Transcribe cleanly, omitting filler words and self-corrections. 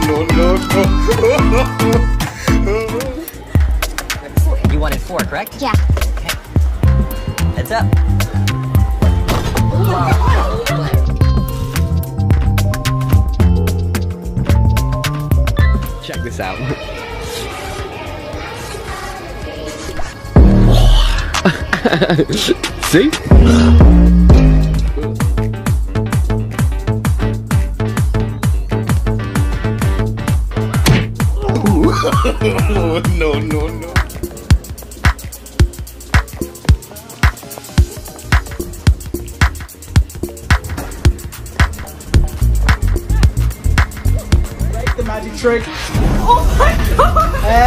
You wanted 4, correct? Yeah. Okay. Heads up. Check this out. See? No. The magic trick. Oh my god!